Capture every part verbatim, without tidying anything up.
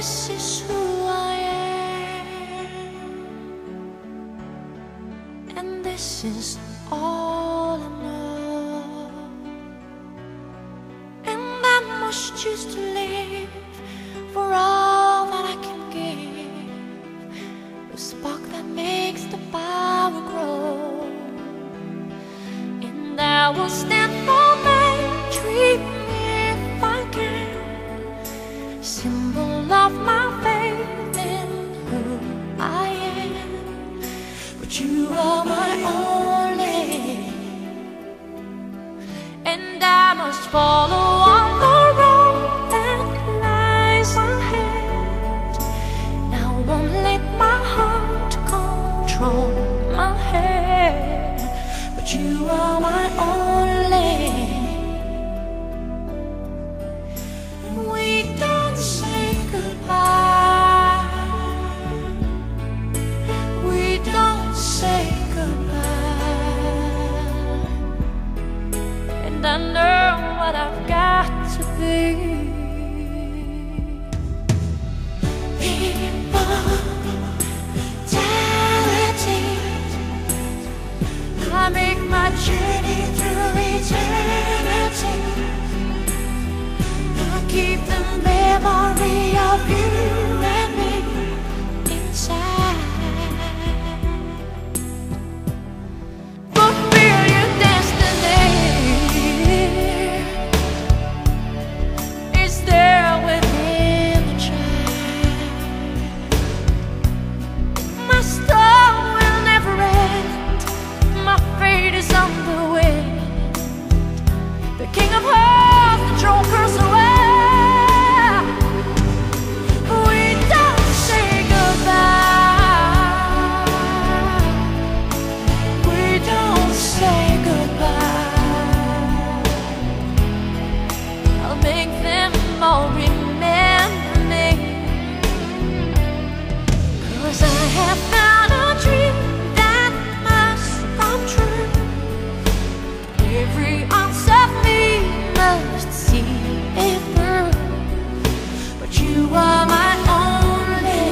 this is who I am, and this is all I know. And I must choose to live for all that I can give, the spark that makes the power grow. And I will stand for my dream if I can, symbol of my faith in who I am. But you are my only, and I must follow on the road that lies ahead. And I won't let my heart control my head. But you are my only. We don't say goodbye. We don't say goodbye. And I know what I've got to be. Immortality. I make my journey through eternity. I keep the memory of you and me inside. Fulfill your destiny is there within the child. My story will never end. My fate is on the wind. The King of Hearts, the throne curse away. We don't say goodbye. We don't say goodbye. I'll make them all remember me, 'cause I have found a dream that must come true. Every ounce of me must see it through. But you are my only.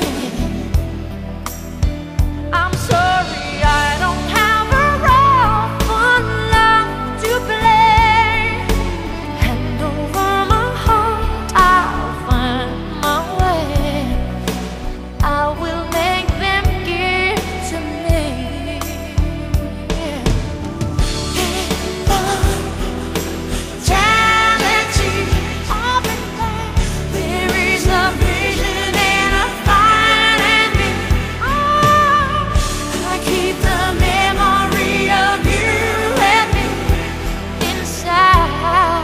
I'm sorry I don't have a role for love to play. Hand over my heart, I'll find my way. I will make them give to me. Immortality, all in there. There is a vision and a fire in me. Oh, I keep the memory of you and me inside.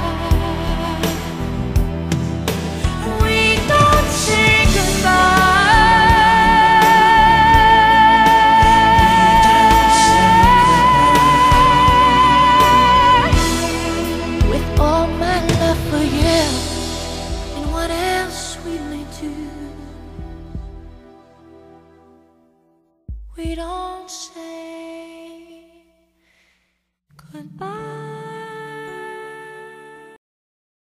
We don't say goodbye. With all my love for you and what else we may do, we don't say